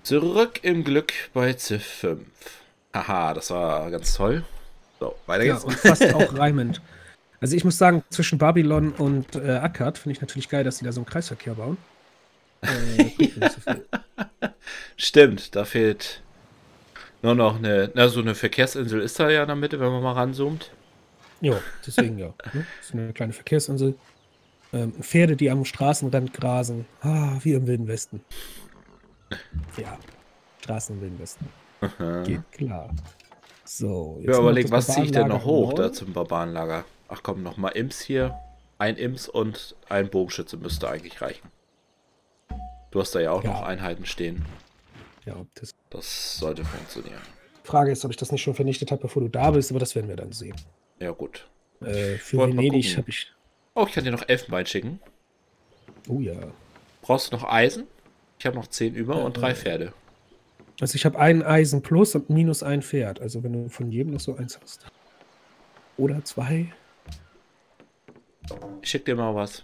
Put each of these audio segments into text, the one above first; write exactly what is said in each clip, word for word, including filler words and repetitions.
Zurück im Glück bei Civ fünf. Haha, das war ganz toll. So, weiter Ja, geht's. und fast auch reimend. Also ich muss sagen, zwischen Babylon und äh, Akkad finde ich natürlich geil, dass die da so einen Kreisverkehr bauen. Äh, bringt mir nicht so viel. Stimmt, da fehlt nur noch eine, na, so eine Verkehrsinsel ist da ja in der Mitte, wenn man mal ranzoomt. Ja, deswegen ja. Ne? Das ist eine kleine Verkehrsinsel. Ähm, Pferde, die am Straßenrand grasen. Ah, wie im Wilden Westen. Ja, Straßen im Wilden Westen. Aha. Geht klar. So, Ja, jetzt haben wir noch überlegen, das was ziehe ich denn noch Barbarenlager hoch da neu. zum Barbarenlager? Ach komm, nochmal Imps hier. Ein Imps und ein Bogenschütze müsste eigentlich reichen. Du hast da ja auch noch Ja, Einheiten stehen. ja, das Das sollte funktionieren. Frage ist, ob ich das nicht schon vernichtet habe, bevor du da bist, aber das werden wir dann sehen. Ja, gut. Äh, Ich für wollte mal Venedig gucken. habe ich. Oh, ich kann dir noch Elfenbein schicken. Oh ja. Brauchst du noch Eisen? Ich habe noch zehn über und drei Äh, Pferde. also ich habe ein Eisen plus und minus ein Pferd. Also wenn du von jedem noch so eins hast. Oder zwei. Ich schick dir mal was.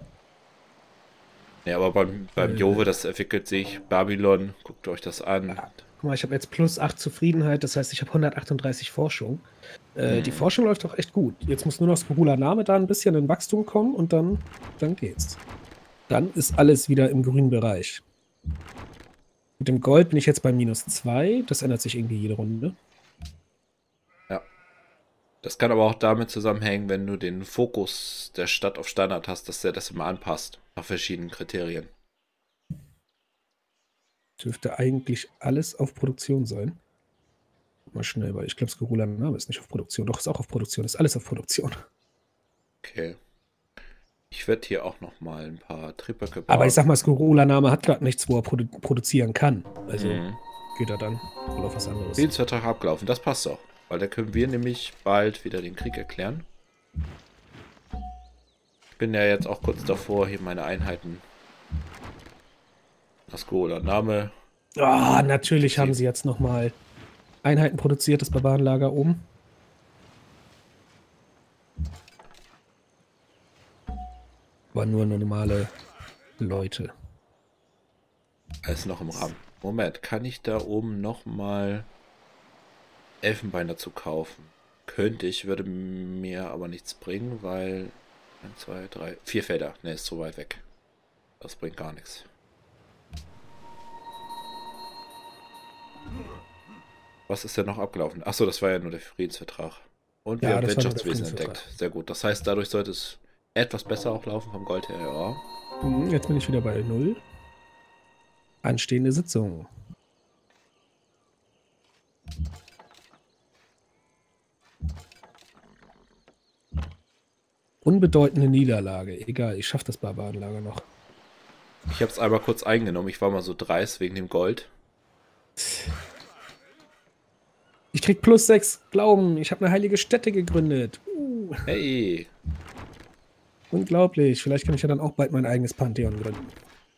Ja, aber beim, beim Äh, Jove, das entwickelt sich. Babylon, guckt euch das an. ah, guck mal, ich habe jetzt plus acht Zufriedenheit. Das heißt, ich habe hundertachtunddreißig Forschung. Äh, die Hm. Forschung läuft auch echt gut. Jetzt muss nur noch Skurula Name da ein bisschen in Wachstum kommen und dann, dann geht's. Dann ist alles wieder im grünen Bereich. Mit dem Gold bin ich jetzt bei minus zwei. Das ändert sich irgendwie jede Runde. Ja. Das kann aber auch damit zusammenhängen, wenn du den Fokus der Stadt auf Standard hast, dass der das immer anpasst. Nach verschiedenen Kriterien. Dürfte eigentlich alles auf Produktion sein. Mal schnell, weil ich glaube, Skurula Name ist nicht auf Produktion. Doch, ist auch auf Produktion. Ist alles auf Produktion. Okay. Ich werde hier auch noch mal ein paar Triebwerke bauen. Aber ich sag mal, Skurula Name hat gerade nichts, wo er produ produzieren kann. Also Mhm. geht er dann wohl auf was anderes. Friedensvertrag abgelaufen, das passt doch. Weil da können wir nämlich bald wieder den Krieg erklären. Ich bin ja jetzt auch kurz davor, hier meine Einheiten. Asko oder Name. Ah, natürlich Sie- haben sie jetzt noch mal Einheiten produziert, das Barbarenlager oben. Aber nur normale Leute. Alles noch im Rahmen. Moment, kann ich da oben nochmal Elfenbein dazu kaufen? Könnte ich, würde mir aber nichts bringen, weil... eins, zwei, drei, vier Felder. Ne, ist zu weit weg. Das bringt gar nichts. Was ist denn noch abgelaufen? Achso, das war ja nur der Friedensvertrag. Und wir Ja, haben das war nur der Wirtschaftswesen Friedensvertrag. entdeckt. Sehr gut. Das heißt, dadurch sollte es etwas besser auch laufen vom Gold her. Ja. Hm, Jetzt bin ich wieder bei null. Anstehende Sitzung. Unbedeutende Niederlage. Egal, ich schaffe das Barbarenlager noch. Ich habe es einmal kurz eingenommen. Ich war mal so dreist wegen dem Gold. Ich krieg plus sechs Glauben. Ich habe eine heilige Stätte gegründet. Uh, Hey, unglaublich. Vielleicht kann ich ja dann auch bald mein eigenes Pantheon gründen.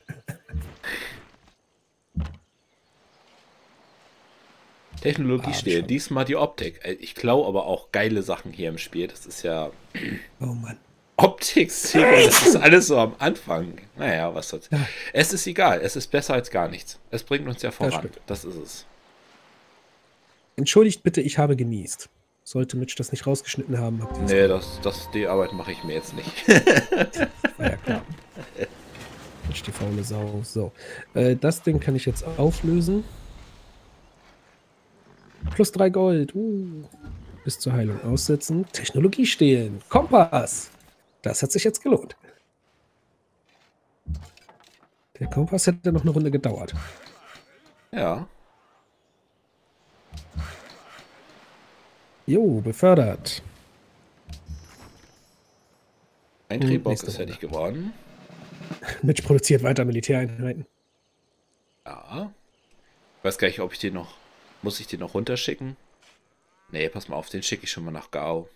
Technologie Ah, stehen. schon. Diesmal die Optik. Ey, ich klaue aber auch geile Sachen hier im Spiel. Das ist ja Oh Mann. Optik, Single. Das ist alles so am Anfang. Naja, was soll's. Ja. Es ist egal. Es ist besser als gar nichts. Es bringt uns ja voran. stimmt. Das ist es. Entschuldigt bitte, ich habe genießt. Sollte Mitch das nicht rausgeschnitten haben, habt ihr das. Nee, das, das, die Arbeit mache ich mir jetzt nicht. War ja klar. Mitch, die faule Sau. So. Äh, das Ding kann ich jetzt auflösen. Plus drei Gold. Uh. Bis zur Heilung aussetzen. Technologie stehlen. Kompass. Das hat sich jetzt gelohnt. Der Kompass hätte noch eine Runde gedauert. Ja. Jo, befördert. Ein Und Triebbock nächste ist fertig geworden. Mitch produziert weiter Militäreinheiten. Ja. Ich weiß gar nicht, ob ich den noch... Muss ich den noch runterschicken? Nee, pass mal auf, den schicke ich schon mal nach Gao.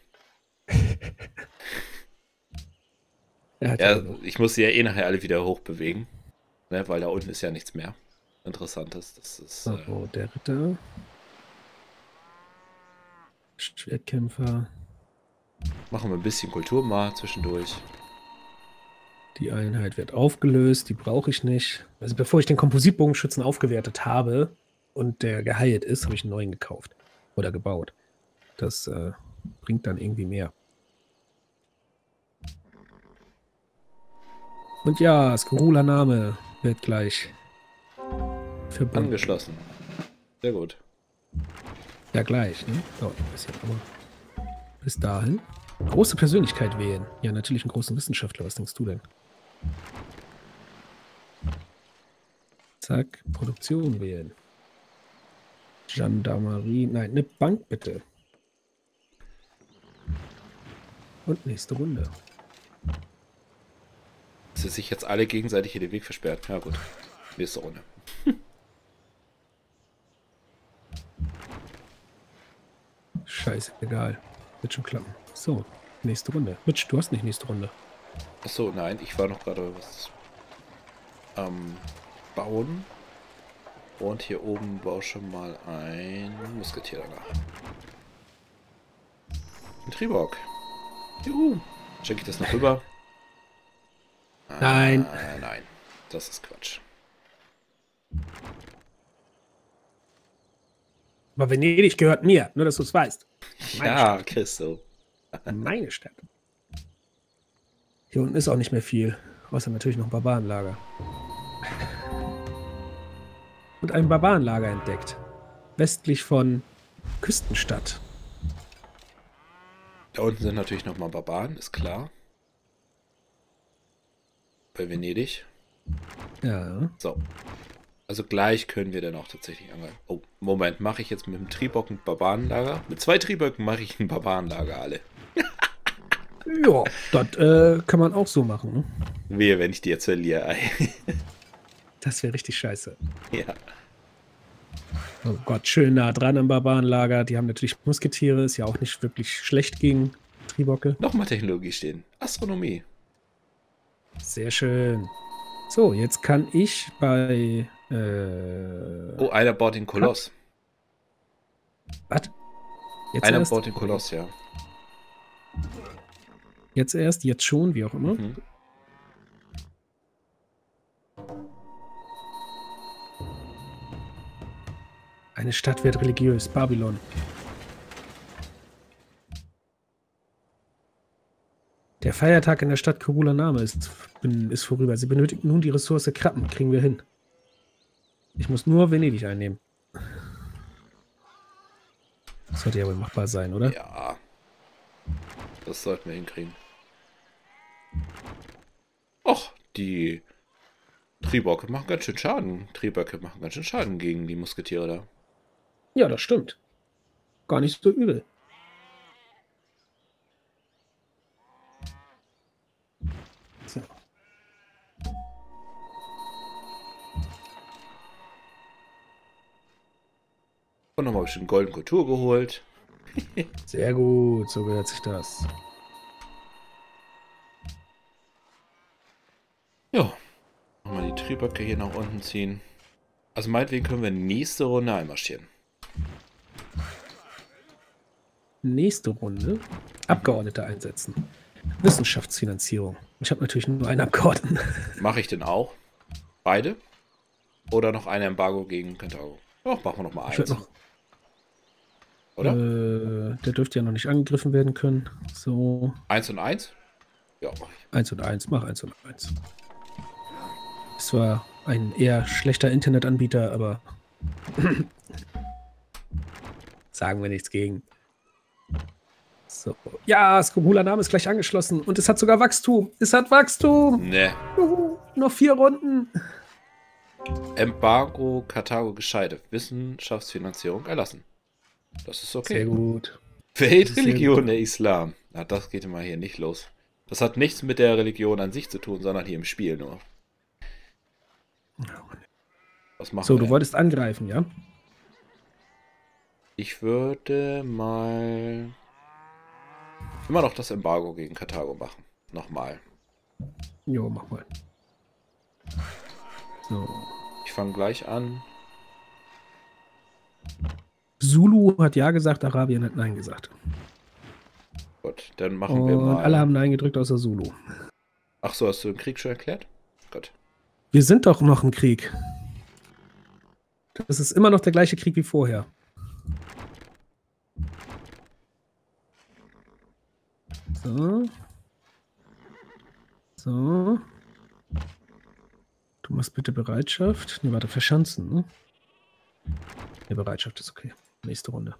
Er hat Ja, genug. ich muss sie ja eh nachher alle wieder hochbewegen. Ne, weil da unten ist ja nichts mehr Interessantes. Das ist... So, Äh, der Ritter. Schwertkämpfer. machen wir ein bisschen Kultur mal zwischendurch. Die Einheit wird aufgelöst, die brauche ich nicht. Also bevor ich den Kompositbogenschützen aufgewertet habe und der geheilt ist, habe ich einen neuen gekauft oder gebaut. Das äh, bringt dann irgendwie mehr. Und ja, Skrula Name wird gleich verbunden. Angeschlossen. Sehr gut. Ja, gleich, ne? Dauert ein bisschen, aber bis dahin. Große Persönlichkeit wählen. Ja, natürlich einen großen Wissenschaftler. Was denkst du denn? Zack, Produktion wählen. Gendarmerie. Nein, eine Bank bitte. Und nächste Runde. Sie sich jetzt alle gegenseitig hier den Weg versperrt. Ja gut. Nächste Runde. Scheiße, egal. Wird schon klappen. So, nächste Runde. Mitch, du hast nicht nächste Runde. Achso, nein, ich war noch gerade was am Bauen. Und hier oben baue schon mal ein Musketier danach. Ein Triborg. Juhu. Schenke ich das noch rüber? Nein. Ah, nein, das ist Quatsch. Aber Venedig gehört mir, nur dass du es weißt. Meine Ja, Stadt. Christo. Meine Stadt. Hier unten ist auch nicht mehr viel. Außer natürlich noch ein Barbarenlager. Und ein Barbarenlager entdeckt. Westlich von Küstenstadt. Da unten sind natürlich nochmal Barbaren, ist klar. Bei Venedig. Ja. So. Also gleich können wir dann auch tatsächlich angeln. Oh, Moment, mache ich jetzt mit dem Triebock ein Barbarenlager? Mit zwei Trieböcken mache ich ein Barbarenlager alle. Ja, das äh, kann man auch so machen. Ne? Wehe, wenn ich die jetzt verliere. Das wäre richtig scheiße. Ja. Oh Gott, schön nah dran am Barbarenlager. Die haben natürlich Musketiere, ist ja auch nicht wirklich schlecht gegen Tribocke. Nochmal Technologie stehen. Astronomie. Sehr schön. So, jetzt kann ich bei... Äh, Oh, einer baut den Koloss. was? Jetzt Einer erst? baut den Koloss, ja. Jetzt erst, jetzt schon, wie auch immer. Mhm. Eine Stadt wird religiös. Babylon. Der Feiertag in der Stadt Korula Name ist, ist vorüber. Sie benötigen nun die Ressource Krabben. Kriegen wir hin. Ich muss nur Venedig einnehmen. Das sollte ja wohl machbar sein, oder? Ja. Das sollten wir hinkriegen. Och, die Tribocke machen ganz schön Schaden. Trieböcke machen ganz schön Schaden gegen die Musketiere da. Ja, das stimmt. Gar nicht so übel. So. Und nochmal ein bisschen Golden Kultur geholt. Sehr gut, so gehört sich das. Ja. Nochmal die Trieböcke hier nach unten ziehen. Also meinetwegen können wir nächste Runde einmarschieren. Nächste Runde. Abgeordnete einsetzen. Wissenschaftsfinanzierung. Ich habe natürlich nur einen Abgeordneten. Mache ich denn auch? Beide? Oder noch ein Embargo gegen Karthago? Doch, machen wir noch mal Ich eins. würd noch, Oder? Äh, der dürfte ja noch nicht angegriffen werden können. So. Eins und eins? Ja, mach ich. Eins und eins, mach eins und eins. Ist zwar ein eher schlechter Internetanbieter, aber sagen wir nichts gegen. So. Ja, Skrobula Name ist gleich angeschlossen und es hat sogar Wachstum. Es hat Wachstum. Ne. Juhu, noch vier Runden. Embargo Karthago gescheitert. Wissenschaftsfinanzierung erlassen. Das ist okay. Sehr gut. Weltreligion der Islam. Na, das geht immer hier nicht los. Das hat nichts mit der Religion an sich zu tun, sondern hier im Spiel nur. Was machen So, wir du denn? wolltest angreifen, ja? Ich würde mal immer noch das Embargo gegen Karthago machen. Nochmal. Jo, mach mal. So. Ich fange gleich an. Zulu hat ja gesagt, Arabien hat nein gesagt. Gut, dann machen wir Und mal. alle haben nein gedrückt, außer Zulu. Ach so, hast du den Krieg schon erklärt? Gott. Wir sind doch noch im Krieg. Das ist immer noch der gleiche Krieg wie vorher. So. So. Du machst bitte Bereitschaft. Ne, warte, verschanzen, ne? Ne, Bereitschaft ist okay. Nächste Runde.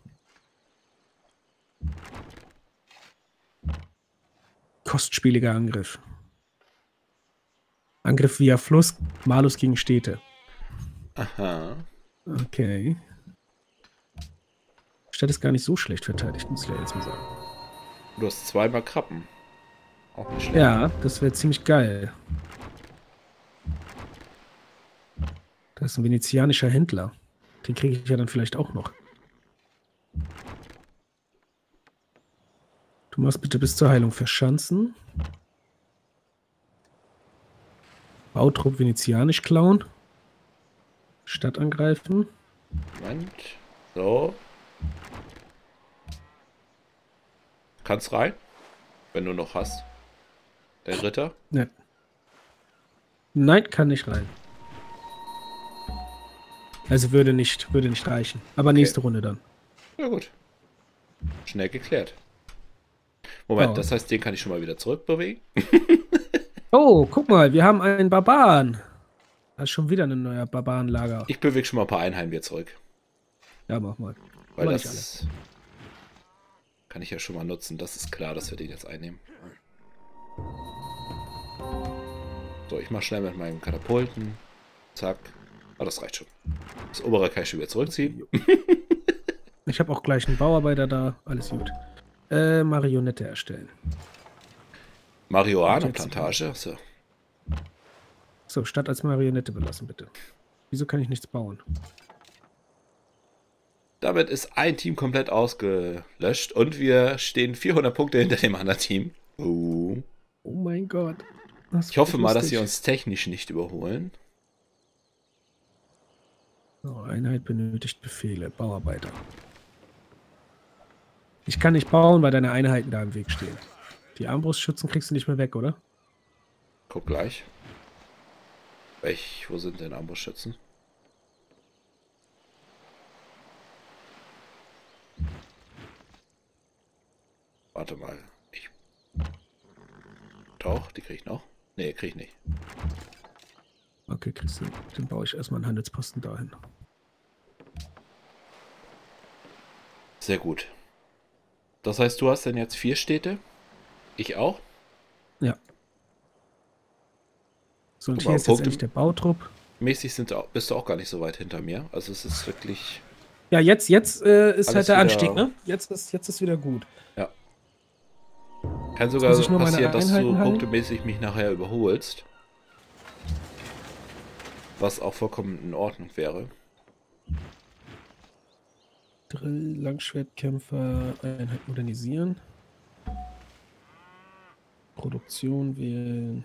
Kostspieliger Angriff. Angriff via Fluss, Malus gegen Städte. Aha. Okay. Stadt ist gar nicht so schlecht verteidigt, muss ich ja jetzt mal sagen. Du hast zweimal Krabben. Auch nicht schlecht. Ja, das wäre ziemlich geil. Da ist ein venezianischer Händler. Den kriege ich ja dann vielleicht auch noch. Du machst bitte bis zur Heilung verschanzen. Bautrupp venezianisch klauen. Stadt angreifen. Moment. So. Kannst rein, wenn du noch hast. Der Ritter. Ne. Nein, kann nicht rein. Also würde nicht, würde nicht reichen. Aber okay. Nächste Runde dann. Ja gut. Schnell geklärt. Moment, oh. Das heißt, den kann ich schon mal wieder zurückbewegen. Oh, guck mal, wir haben einen Barbaren. Da ist schon wieder ein neuer Barbarenlager. Ich bewege schon mal ein paar Einheiten wieder zurück. Ja, mach mal. Weil das ist, kann ich ja schon mal nutzen. Das ist klar, dass wir den jetzt einnehmen. So, ich mache schnell mit meinen Katapulten. Zack. Ah, das reicht schon. Das obere kann ich schon wieder zurückziehen. Ich habe auch gleich einen Bauarbeiter da. Alles gut. Äh, Marionette erstellen. Marihuana-Plantage? Achso. So, Stadt als Marionette belassen, bitte. Wieso kann ich nichts bauen? Damit ist ein Team komplett ausgelöscht und wir stehen vierhundert Punkte hinter dem anderen Team. Uh. Oh mein Gott. Ich hoffe mal, dass sie uns technisch nicht überholen. So, Einheit benötigt Befehle. Bauarbeiter. Ich kann nicht bauen, weil deine Einheiten da im Weg stehen. Die Armbrustschützen kriegst du nicht mehr weg, oder? Guck gleich. Welch, wo sind denn Armbrustschützen? Warte mal. Ich... Doch, die krieg ich noch. Nee, krieg ich nicht. Okay, Christian, dann baue ich erstmal einen Handelsposten dahin. Sehr gut. Das heißt, du hast dann jetzt vier Städte? Ich auch? Ja. So, und hier ist jetzt endlich der Bautrupp. Mäßig sind, bist du auch gar nicht so weit hinter mir. Also es ist wirklich... Ja, jetzt, jetzt äh, ist halt der Anstieg, ne? Jetzt ist, jetzt ist wieder gut. Ja. Kann sogar passieren, dass du punktemäßig mich nachher überholst. Was auch vollkommen in Ordnung wäre. Drill, Langschwertkämpfer, Einheit modernisieren. Produktion wählen.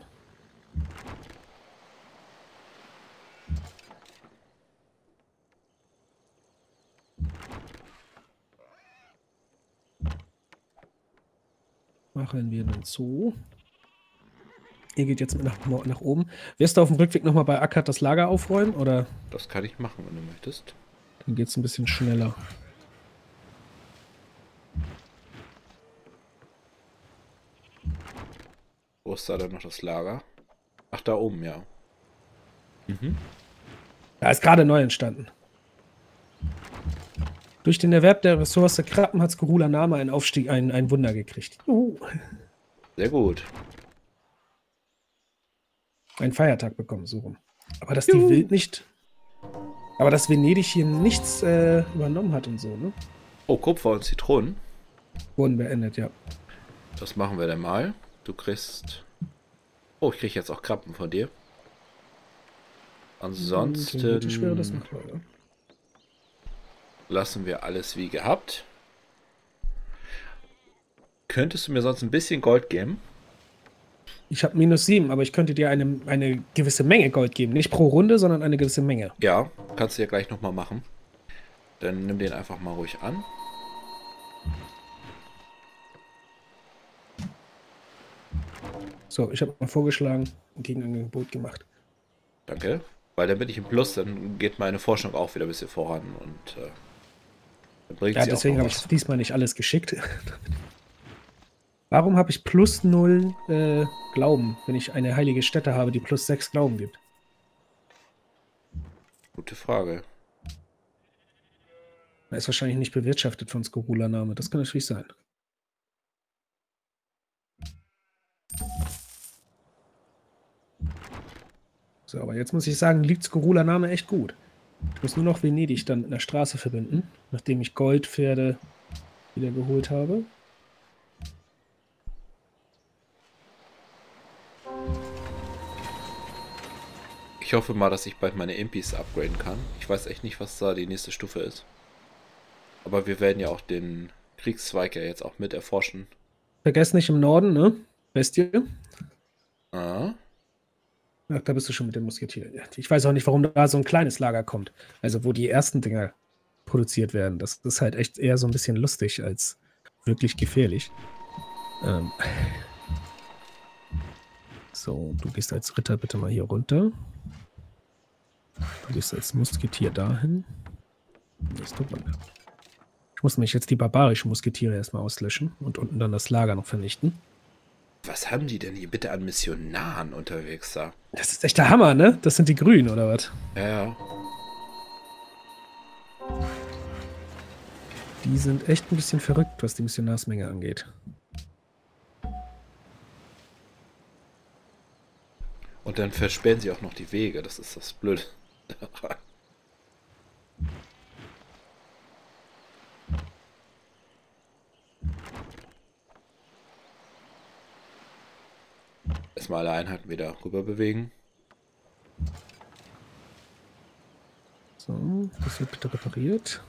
Machen wir einen Zoo. Ihr geht jetzt nach, nach oben. Wirst du auf dem Rückweg nochmal bei Akkad das Lager aufräumen, oder? Das kann ich machen, wenn du möchtest. Dann geht es ein bisschen schneller. Wo ist da denn noch das Lager? Ach, da oben, ja. Mhm. Da ist gerade neu entstanden. Durch den Erwerb der Ressource Krabben hat Skurula Name einen Aufstieg, ein, ein Wunder gekriegt. Juhu. Sehr gut. Einen Feiertag bekommen, so rum. Aber dass die Wild nicht... Aber dass Venedig hier nichts äh, übernommen hat und so, ne? Oh, Kupfer und Zitronen. Wurden beendet, ja. Das machen wir dann mal. Du kriegst... Oh, ich krieg jetzt auch Krabben von dir. Ansonsten... wäre das noch klar, ja. Lassen wir alles wie gehabt. Könntest du mir sonst ein bisschen Gold geben? Ich habe minus sieben, aber ich könnte dir eine, eine gewisse Menge Gold geben. Nicht pro Runde, sondern eine gewisse Menge. Ja, kannst du ja gleich nochmal machen. Dann nimm den einfach mal ruhig an. So, ich habe mal vorgeschlagen, ein Gegenangebot gemacht. Danke. Weil dann bin ich im Plus, dann geht meine Forschung auch wieder ein bisschen voran und äh, dann bringt Ja, sie auch deswegen noch habe ich was. diesmal nicht alles geschickt. Warum habe ich plus null äh, Glauben, wenn ich eine heilige Stätte habe, die plus sechs Glauben gibt? Gute Frage. Er ist wahrscheinlich nicht bewirtschaftet von Skorula-Name. Das kann natürlich sein. So, aber jetzt muss ich sagen, liegt Skorula-Name echt gut. Ich muss nur noch Venedig dann mit einer Straße verbinden, nachdem ich Goldpferde wieder geholt habe. Ich hoffe mal, dass ich bald meine Impis upgraden kann. Ich weiß echt nicht, was da die nächste Stufe ist. Aber wir werden ja auch den Kriegszweig ja jetzt auch mit erforschen. Vergesst nicht im Norden, ne? Bestie. Ah. Ach, da bist du schon mit dem Musketier. Ich weiß auch nicht, warum da so ein kleines Lager kommt. Also, wo die ersten Dinger produziert werden. Das ist halt echt eher so ein bisschen lustig als wirklich gefährlich. Ähm. So, du gehst als Ritter bitte mal hier runter. Du gehst als Musketier dahin. Nächste Runde. Ich muss mich jetzt die barbarischen Musketiere erstmal auslöschen und unten dann das Lager noch vernichten. Was haben die denn hier bitte an Missionaren unterwegs da? Das ist echt der Hammer, ne? Das sind die Grünen, oder was? Ja, ja. Die sind echt ein bisschen verrückt, was die Missionarsmenge angeht. Und dann versperren sie auch noch die Wege. Das ist das Blöde. Erstmal alle Einheiten wieder rüber bewegen. So, das wird bitte repariert.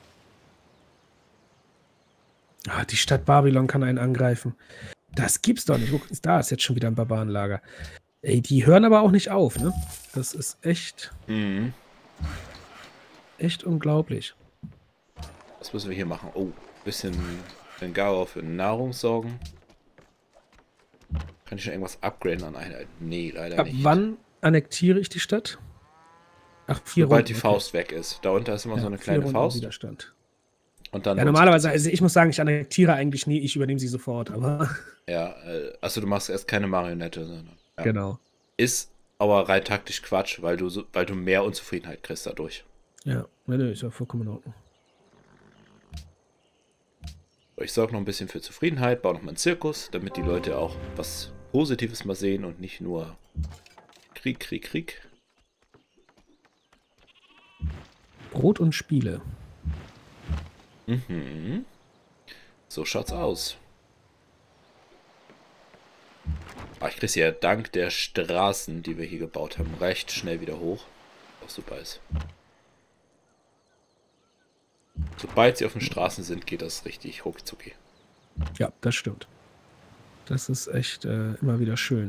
Ah, die Stadt Babylon kann einen angreifen. Das gibt's doch nicht. Guck, da ist jetzt schon wieder ein Barbarenlager. Ey, die hören aber auch nicht auf, ne? Das ist echt, Mhm. echt unglaublich. Was müssen wir hier machen? Oh, bisschen Bengaro für Nahrung sorgen. Kann ich schon irgendwas upgraden an Einheiten? Nee, leider Ab nicht. wann annektiere ich die Stadt? Ach, vier Sobald Runden, die okay. Faust weg ist. Darunter ist immer Ja, so eine vier kleine Runden Faust. Widerstand. Und dann Ja, normalerweise, also ich muss sagen, ich annektiere eigentlich nie, ich übernehme sie sofort, aber Ja, äh, also du machst erst keine Marionette, sondern. Ja. genau. Ist aber rein taktisch Quatsch, weil du so, weil du mehr Unzufriedenheit kriegst dadurch. Ja, nee, ist ja vollkommen in Ordnung. So, ich sorge noch ein bisschen für Zufriedenheit, baue noch mal einen Zirkus, damit die Leute auch was Positives mal sehen und nicht nur Krieg, Krieg, Krieg. Brot und Spiele. Mhm. So schaut's aus. Ah, ich krieg's ja dank der Straßen, die wir hier gebaut haben, recht schnell wieder hoch. Was super ist. Sobald sie auf den Straßen sind, geht das richtig ruckzucki. Ja, das stimmt. Das ist echt äh, immer wieder schön.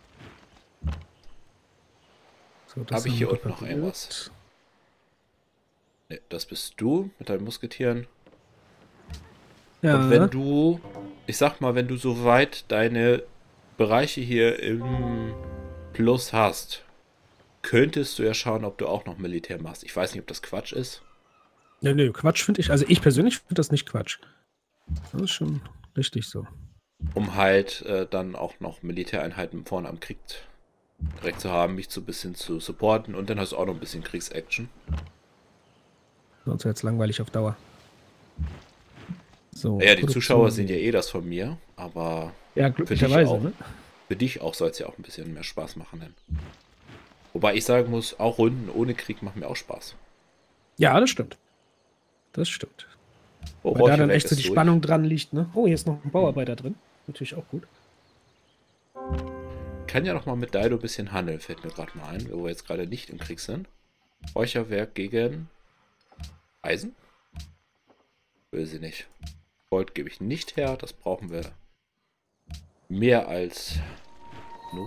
So, Habe ich hier unten noch repariert. irgendwas? Ne, das bist du mit deinen Musketieren. Ja, Und wenn du, ich sag mal, wenn du soweit deine Bereiche hier im Plus hast, könntest du ja schauen, ob du auch noch Militär machst. Ich weiß nicht, ob das Quatsch ist. nee, nee, Quatsch finde ich, also ich persönlich finde das nicht Quatsch. Das ist schon richtig so. Um halt äh, dann auch noch Militäreinheiten vorne am Krieg direkt zu haben, mich so ein bisschen zu supporten und dann hast du auch noch ein bisschen Kriegsaction. Sonst wäre es langweilig auf Dauer. So, Ja, die Produktion. Zuschauer sehen ja eh das von mir, aber Ja, für dich glücklicherweise, auch, ne? für dich auch soll es ja auch ein bisschen mehr Spaß machen. Denn. Wobei ich sagen muss, auch Runden ohne Krieg machen mir auch Spaß. Ja, das stimmt. Das stimmt. Oh, Weil da dann Räucherwerk echt so ist die durch. Spannung dran liegt, ne? Oh, hier ist noch ein Bauarbeiter drin. Natürlich auch gut. Kann ja noch mal mit Daido ein bisschen handeln, fällt mir gerade mal ein, wo wir jetzt gerade nicht im Krieg sind. Räucherwerk gegen Eisen? Will sie nicht. Gold gebe ich nicht her, das brauchen wir mehr als genug.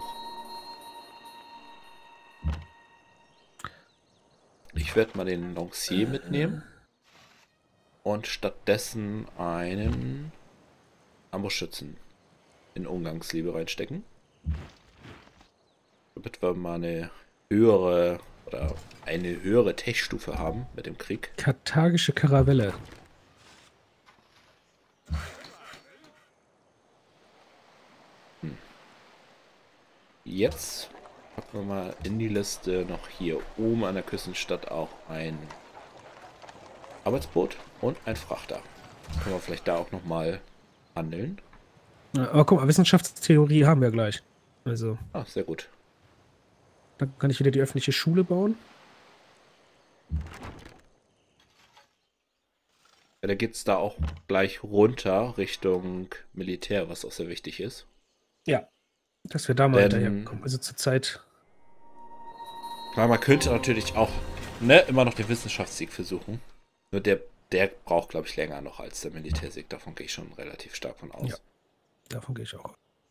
Ich werde mal den Lancier mitnehmen und stattdessen einen Ambossschützen in Umgangsliebe reinstecken. Damit wir mal eine höhere oder eine höhere Tech-Stufe haben mit dem Krieg. Karthagische Karavelle. Hm. Jetzt packen wir mal in die Liste noch hier oben an der Küstenstadt auch ein Arbeitsboot und ein Frachter. Können wir vielleicht da auch nochmal handeln. Ja, aber guck mal, Wissenschaftstheorie haben wir gleich. Also, Ah, sehr gut. dann kann ich wieder die öffentliche Schule bauen. Ja, da geht es da auch gleich runter Richtung Militär, was auch sehr wichtig ist. Ja, dass wir da mal Denn- hinterherkommen. Also zur Zeit. Weil man könnte natürlich auch ne, immer noch den Wissenschaftssieg versuchen. Nur der, der braucht, glaube ich, länger noch als der Militärsieg. Davon gehe ich schon relativ stark von aus. Ja. Davon gehe ich auch.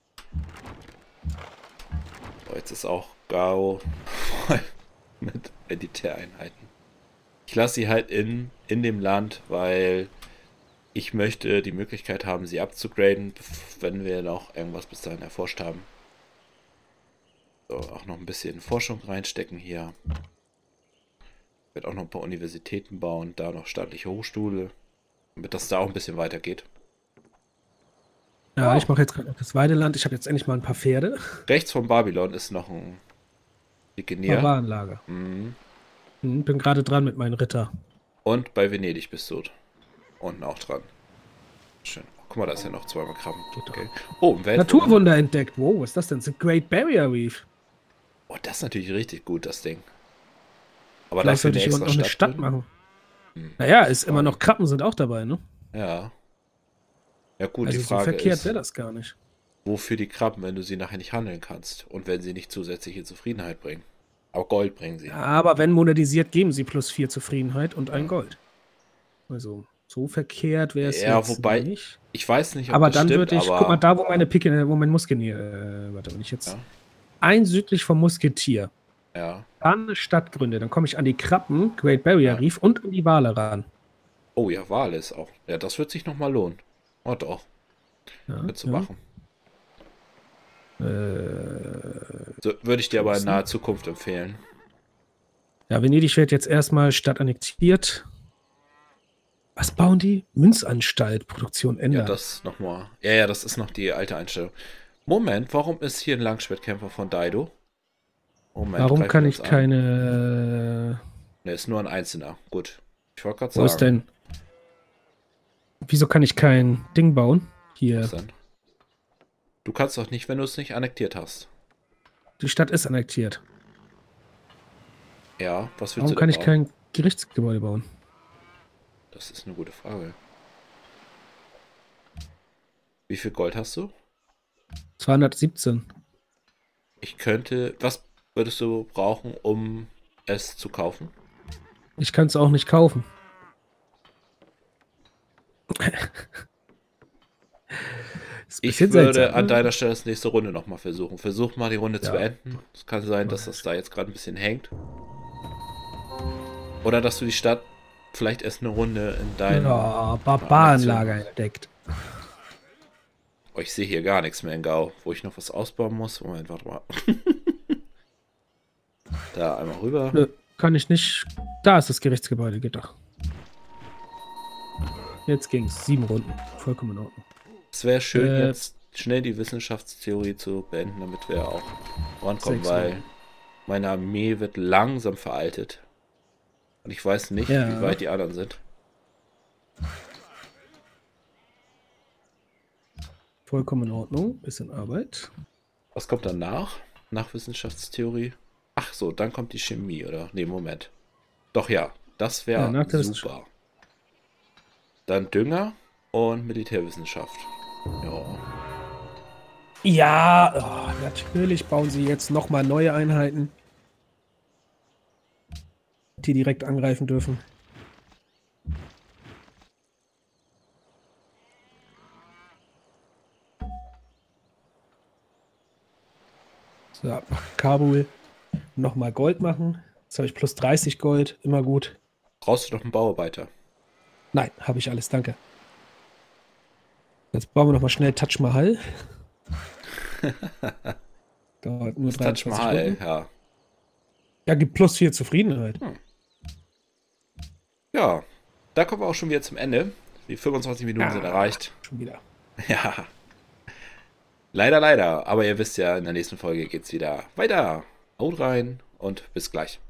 So, jetzt ist auch Gao voll mit Militäreinheiten. Ich lasse sie halt in, in dem Land, weil ich möchte die Möglichkeit haben, sie abzugraden, wenn wir noch irgendwas bis dahin erforscht haben. So, auch noch ein bisschen Forschung reinstecken hier. Ich werde auch noch ein paar Universitäten bauen, da noch staatliche Hochschule, damit das da auch ein bisschen weitergeht. Ja, Oh. ich mache jetzt gerade noch das Weideland. Ich habe jetzt endlich mal ein paar Pferde. Rechts von Babylon ist noch ein Legionär. Barbarenlager. Mhm. Hm, bin gerade dran mit meinem Ritter. Und bei Venedig bist du unten auch dran. Schön. Oh, guck mal, da ist ja noch zweimal Krabben. Geht doch. Okay. Oh, ein Weltwunder. Naturwunder entdeckt. Wow, was ist das denn? The Great Barrier Reef. Oh, das ist natürlich richtig gut, das Ding. Aber dafür Vielleicht sollte eine ich extra noch eine Stadt, Stadt drin? machen. Hm. Naja, ist immer noch Krabben sind auch dabei, ne? Ja. Ja gut, Also die so Frage verkehrt ist, wäre das gar nicht. wofür die Krabben, wenn du sie nachher nicht handeln kannst und wenn sie nicht zusätzliche Zufriedenheit bringen. Aber Gold bringen sie. Ja, aber wenn monetisiert, geben sie plus vier Zufriedenheit und ein Ja. Gold. Also so verkehrt wäre es Ja, jetzt wobei- nicht. Ich weiß nicht, ob Aber das dann stimmt, würde ich, aber guck mal, da wo meine Picke, wo mein Musketier, äh, warte, wenn ich jetzt Ja. ein südlich vom Musketier ja. dann eine Stadt gründe, dann komme ich an die Krabben, Great Barrier Ja. Reef und an die Wale ran. Oh ja, Wale ist auch. Ja, das wird sich nochmal lohnen. Oh doch, Ja, mitzumachen. ja. Äh, So, würde ich dir aber in Wissen. naher Zukunft empfehlen. ja, Venedig wird jetzt erstmal Stadt annektiert. Was bauen die? Münzanstalt, Produktion Ja, ändern. das nochmal. Ja, ja, das ist noch die alte Einstellung. Moment, warum ist hier ein Langschwertkämpfer von Daido? Moment, Warum greifen kann wir ich das an? keine... Ne, ist nur ein Einzelner. Gut. Ich wollte gerade Wo sagen. ist denn... Wieso kann ich kein Ding bauen? Hier, Was denn? Du kannst doch nicht, wenn du es nicht annektiert hast. die Stadt ist annektiert. Ja, was willst Warum du kann denn ich bauen? kein Gerichtsgebäude bauen? Das ist eine gute Frage. Wie viel Gold hast du? zweihundertsiebzehn. Ich könnte. Was würdest du brauchen, um es zu kaufen? Ich kann es auch nicht kaufen. Ist ein Ich bisschen würde seltsam, an ne? deiner Stelle das nächste Runde nochmal versuchen. Versuch mal die Runde zu Ja. beenden. Es kann sein, dass das da jetzt gerade ein bisschen hängt. Oder dass du die Stadt vielleicht erst eine Runde in deinem. Ja, Barbarenlager entdeckt. Oh, ich sehe hier gar nichts mehr in Gau, wo ich noch was ausbauen muss. Moment, warte mal. Da einmal rüber. Nö, kann ich nicht. Da ist das Gerichtsgebäude, geht doch. Jetzt ging's. Sieben Runden. Vollkommen in Ordnung. Es wäre schön, Äh, jetzt schnell die Wissenschaftstheorie zu beenden, damit wir auch vorankommen, Sechs weil Minuten. meine Armee wird langsam veraltet. Und ich weiß nicht, Ja. wie weit die anderen sind. Vollkommen in Ordnung. Bisschen Arbeit. Was kommt danach? Nach Wissenschaftstheorie? Ach so, dann kommt die Chemie, oder? Nee, Moment. Doch ja, das Ja, wäre nach der super. Dann Dünger und Militärwissenschaft. Ja. Ja, oh, natürlich bauen sie jetzt nochmal neue Einheiten, die direkt angreifen dürfen. So, Kabul nochmal Gold machen. Jetzt habe ich plus dreißig Gold, immer gut. Brauchst du doch einen Bauarbeiter? Nein, habe ich alles, danke. Jetzt bauen wir nochmal schnell Taj Mahal. Dauert nur Das Taj dreiundzwanzig Mahal, Stunden. ja. Ja, gibt plus vier Zufriedenheit. Hm. Ja, da kommen wir auch schon wieder zum Ende. Die fünfundzwanzig Minuten Ja, sind erreicht. Schon wieder. Ja. Leider, leider. Aber ihr wisst ja, in der nächsten Folge geht's wieder weiter. Haut rein und bis gleich.